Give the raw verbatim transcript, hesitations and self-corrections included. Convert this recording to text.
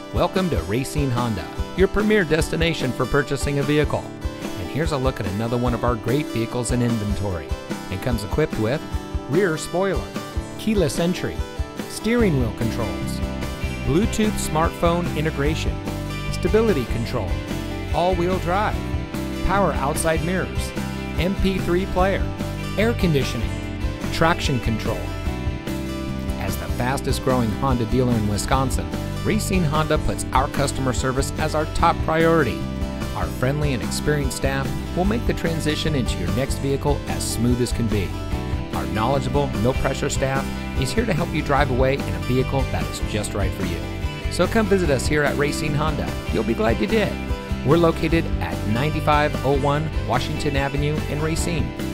Welcome to Racine Honda, your premier destination for purchasing a vehicle. And here's a look at another one of our great vehicles in inventory. It comes equipped with rear spoiler, keyless entry, steering wheel controls, Bluetooth smartphone integration, stability control, all-wheel drive, power outside mirrors, M P three player, air conditioning, traction control. As the fastest growing Honda dealer in Wisconsin, Racine Honda puts our customer service as our top priority. Our friendly and experienced staff will make the transition into your next vehicle as smooth as can be. Our knowledgeable, no-pressure staff is here to help you drive away in a vehicle that is just right for you. So come visit us here at Racine Honda. You'll be glad you did. We're located at ninety-five oh one Washington Avenue in Racine.